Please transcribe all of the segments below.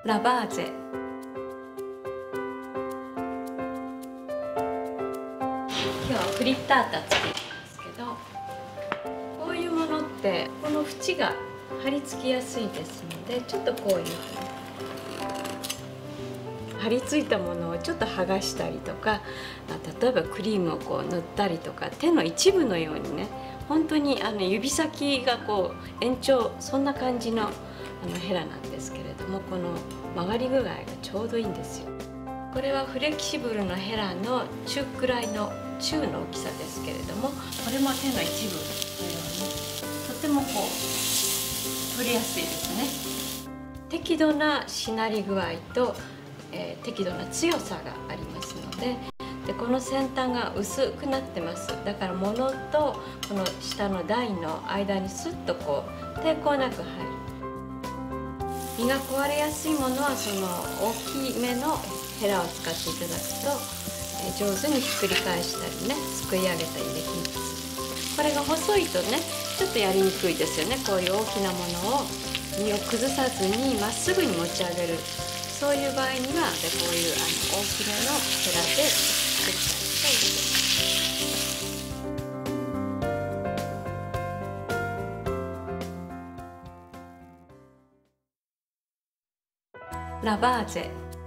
ラバーゼ。今日はフリッタータ作るんですけど、こういうものってこの縁が貼り付きやすいですので、ちょっとこういうふうに貼り付いたものをちょっと剥がしたりとか、例えばクリームをこう塗ったりとか、手の一部のようにね、本当に指先がこう延長、そんな感じのヘラなんですけれども、この曲がり具合がちょうどいいんですよ。これはフレキシブルのヘラの中くらいの中の大きさですけれども、これも手の一部のようにとてもこう取りやすいですね。適度なしなり具合と、適度な強さがありますので、この先端が薄くなってます。だから物とこの下の台の間にスッとこう抵抗なく入る。身が壊れやすいものはその大きめのヘラを使っていただくと、上手にひっくり返したりね、すくい上げたりできます。これが細いとね、ちょっとやりにくいですよね。こういう大きなものを身を崩さずにまっすぐに持ち上げる、そういう場合にはこういう大きめのヘラで作ったりしていいです。ラバーゼ。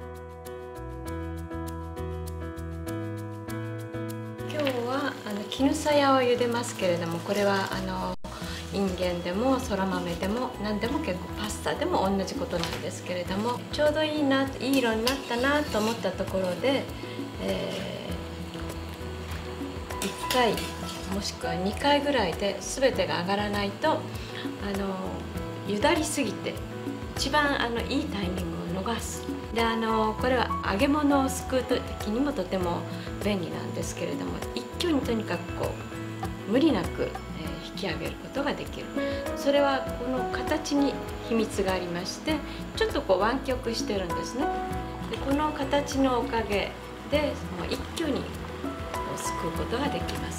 今日は絹さやを茹でますけれども、これはインゲンでもそら豆でも何でも結構パスタでも同じことなんですけれども、ちょうどいいい色になったなと思ったところで、1回もしくは2回ぐらいで全てが上がらないとゆだりすぎて一番いいタイミングを逃す。でこれは揚げ物をすくう時にもとても便利なんですけれども、一挙にとにかくこう無理なく引き上げることができる。それはこの形に秘密がありまして、ちょっとこう湾曲してるんですね。でこの形のおかげでもう一挙にすくうことができます。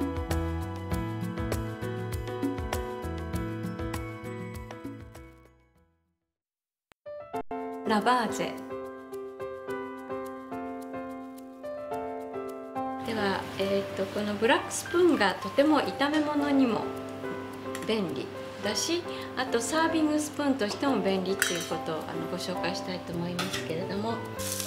ラバーゼ。では、このブラックスプーンがとても炒め物にも便利だし、あとサービングスプーンとしても便利っていうことをご紹介したいと思いますけれども、か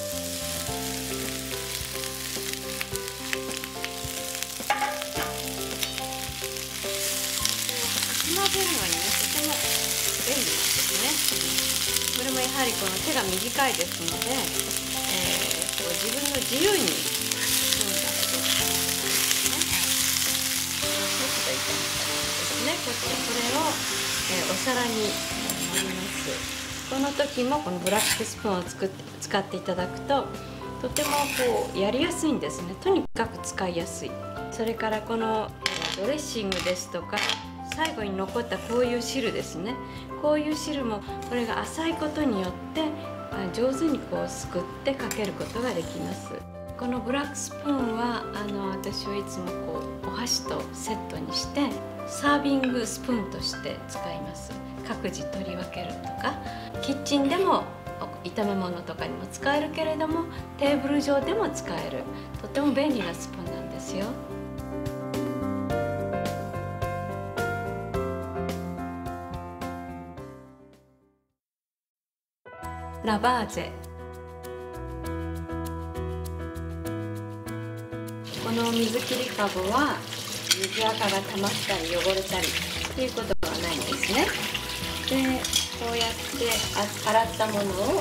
き混ぜるのにね、とても便利ですね。これもやはりこの手が短いですので、自分の自由にスプーンが作ってですね。ちょっと炒めたものですね。これを、お皿に盛ります。この時もこのブラックスプーンを使っていただくととてもこうやりやすいんですね。とにかく使いやすい。それからこのドレッシングですとか、最後に残ったこういう汁ですね。こういう汁もこれが浅いことによって上手にこうすくってかけることができます。このブラックスプーンは私はいつもこうお箸とセットにしてサービングスプーンとして使います。各自取り分けるとか、キッチンでも炒め物とかにも使えるけれども、テーブル上でも使えるとても便利なスプーンなんですよ。ラバーゼ。この水切りかごは水垢が溜まったり汚れたりっていうことはないんですね。でこうやって洗ったものを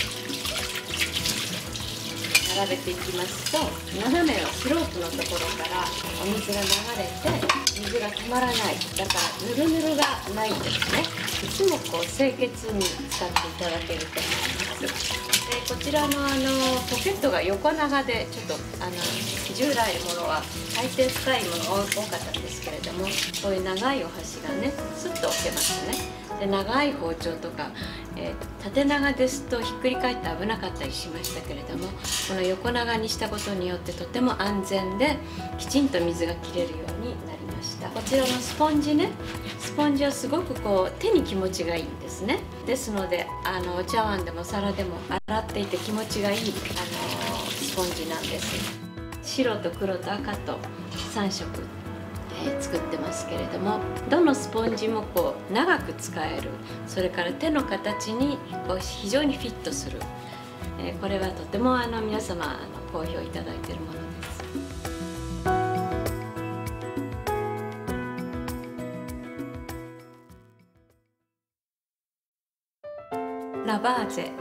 並べていきますと、斜めのスロープのところからお水が流れて水が溜まらない。だからヌルヌルがないんですね。いつもこう清潔に使っていただけると思います。でこちらのポケットが横長で、ちょっと従来のものは大抵深いものが多かったんですけれども、こういう長いお箸がねスッと置けますね。で長い包丁とか、縦長ですとひっくり返って危なかったりしましたけれども、この横長にしたことによってとても安全できちんと水が切れるようになります。 ました。こちらのスポンジね、スポンジはすごくこう手に気持ちがいいんですね。ですのでお茶碗でも皿でも洗っていて気持ちがいいスポンジなんです。白と黒と赤と3色、作ってますけれども、どのスポンジもこう長く使える、それから手の形にこう非常にフィットする、これはとても皆様好評いただいているものです。ラバーゼ、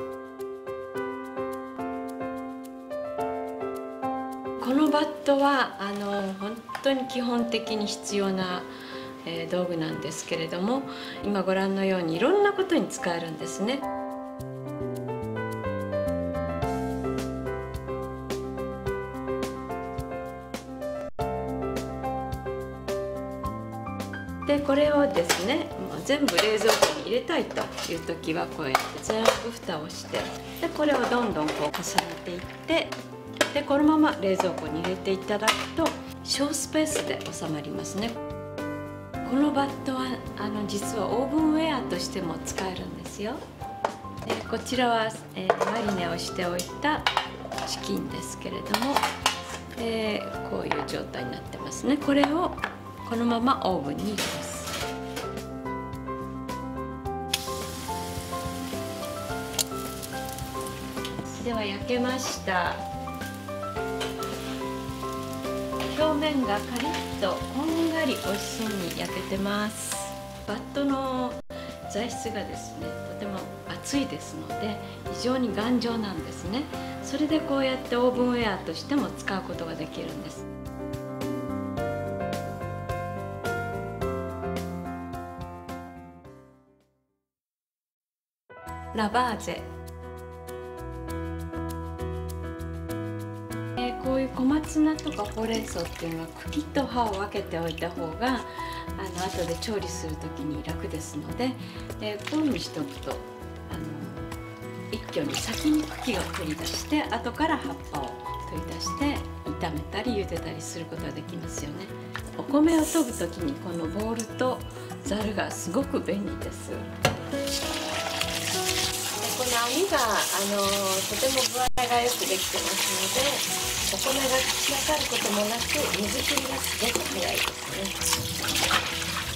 このバットは本当に基本的に必要な、道具なんですけれども、今ご覧のようにいろんなことに使えるんですね。でこれをですね、全部冷蔵庫に入れたいという時はこうやって全部蓋をして、でこれをどんどんこう重ねていって、でこのまま冷蔵庫に入れていただくと小スペースで収まりますね。このバットは実はオーブンウェアとしても使えるんですよ。でこちらは、マリネをしておいたチキンですけれども、こういう状態になってますね。これをこのままオーブンに入れます。では焼けました。表面がカリッとこんがり美味しそうに焼けてます。バットの材質がですね、とても厚いですので非常に頑丈なんですね。それでこうやってオーブンウェアとしても使うことができるんです。ラバーゼ、こういう小松菜とかほうれん草っていうのは茎と葉を分けておいた方が後で調理する時に楽ですので、こういうふうにしておくと一挙に先に茎を取り出して後から葉っぱを取り出して炒めたり茹でたりすることができますよね。お米を研ぐ時にこのボウルとざるがすごく便利です。この網がとても具合がよくできてますので、お米が散らかることもなく水切りがすごく早いですね。